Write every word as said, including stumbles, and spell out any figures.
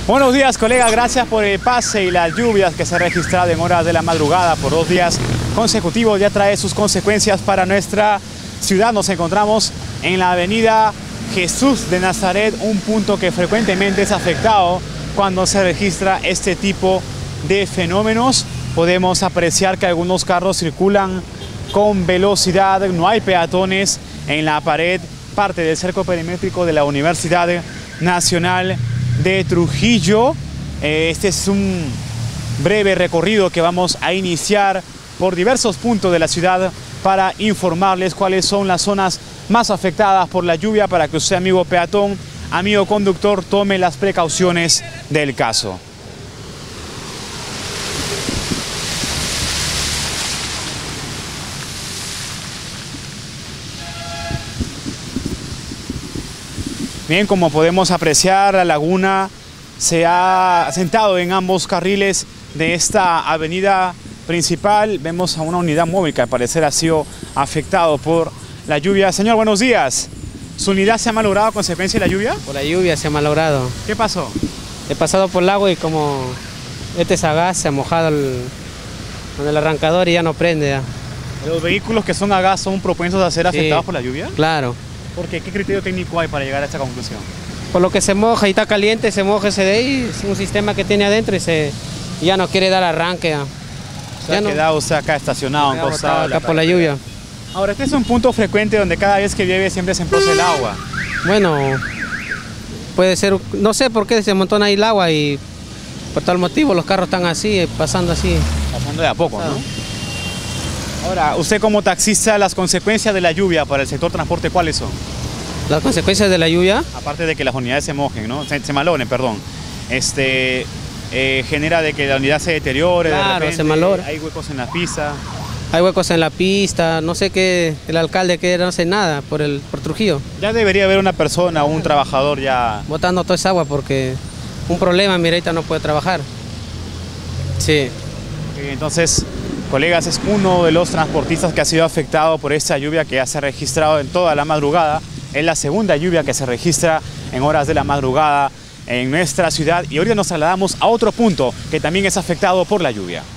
Buenos días, colegas, gracias por el pase y las lluvias que se han registrado en horas de la madrugada por dos días consecutivos. Ya trae sus consecuencias para nuestra ciudad. Nos encontramos en la avenida Jesús de Nazaret, un punto que frecuentemente es afectado cuando se registra este tipo de fenómenos. Podemos apreciar que algunos carros circulan con velocidad, no hay peatones en la pared, parte del cerco perimétrico de la Universidad Nacional de Trujillo. Este es un breve recorrido que vamos a iniciar por diversos puntos de la ciudad para informarles cuáles son las zonas más afectadas por la lluvia, para que usted, amigo peatón, amigo conductor, tome las precauciones del caso. Bien, como podemos apreciar, la laguna se ha sentado en ambos carriles de esta avenida principal. Vemos a una unidad móvil que al parecer ha sido afectado por la lluvia. Señor, buenos días. ¿Su unidad se ha malogrado a consecuencia de la lluvia? Por la lluvia se ha malogrado. ¿Qué pasó? He pasado por el agua y como este sagaz se ha mojado el, con el arrancador y ya no prende. Ya. ¿Los vehículos que son a gas son propensos a ser afectados sí, por la lluvia? Claro. ¿Por qué? ¿Qué criterio técnico hay para llegar a esta conclusión? Por lo que se moja y está caliente, se moja ese de ahí, es un sistema que tiene adentro y se, ya no quiere dar arranque. Ya. Se ha quedado usted acá estacionado, en costado acá por la lluvia. Ahora, este es un punto frecuente donde cada vez que llueve siempre se empoza el agua. Bueno, puede ser, no sé por qué se amontona ahí el agua y por tal motivo los carros están así, pasando así. Pasando de a poco, ¿no? Ahora, usted como taxista, las consecuencias de la lluvia para el sector transporte, ¿cuáles son? ¿Las consecuencias de la lluvia? Aparte de que las unidades se mojen, ¿no? Se, se malogren, perdón. Este, eh, genera de que la unidad se deteriore, claro, de repente, se malogra. Hay huecos en la pista. Hay huecos en la pista, no sé qué, el alcalde que no hace nada por, el, por Trujillo. Ya debería haber una persona, un trabajador ya... botando toda esa agua porque un problema, mira, ahorita no puede trabajar. Sí. Entonces, colegas, es uno de los transportistas que ha sido afectado por esta lluvia que ya se ha registrado en toda la madrugada. Es la segunda lluvia que se registra en horas de la madrugada en nuestra ciudad. Y ahorita nos trasladamos a otro punto que también es afectado por la lluvia.